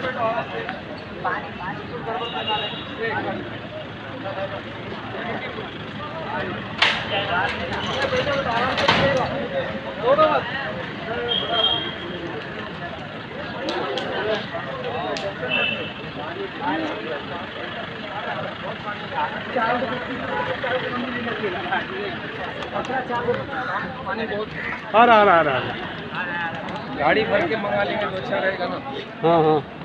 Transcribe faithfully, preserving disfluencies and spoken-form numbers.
आ रहा आ रहा आ रहा गाड़ी भर के मंगा लेंगे तो अच्छा रहेगा ना। हाँ हाँ